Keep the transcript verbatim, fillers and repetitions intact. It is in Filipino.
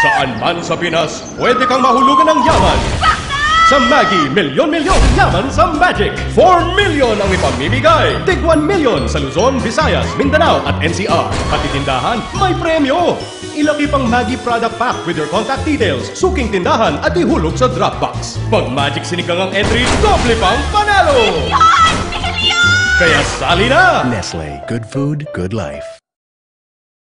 Saan man sa Pinas, pwede kang mahulugan ng yaman. Sa Maggie, milyon-milyon yaman sa Magic. four million ang ipamimigay. Tig one million sa Luzon, Visayas, Mindanao at N C R. Pati tindahan, may premyo. Ilaki pang Maggie product pack with your contact details, suking tindahan at ihulog sa Dropbox. Pag Magic sinigang ang entry, doble pang panalo! Milyon! Milyon! Kaya sali na! Nestle. Good food, good life.